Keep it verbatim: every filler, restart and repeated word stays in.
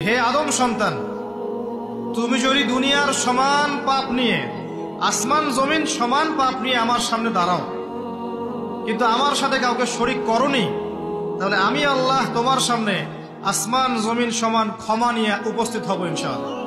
হে আদম সন্তান, তুমি যদি দুনিয়ার সমান পাপ নিয়ে, আসমান জমিন সমান পাপ নিয়ে আমার সামনে দাঁড়াও, কিন্তু আমার সাথে কাউকে শরীক করনি, তাহলে আমি আল্লাহ তোমার সামনে আসমান জমিন সমান ক্ষমা নিয়ে উপস্থিত হব ইনশাআল্লাহ।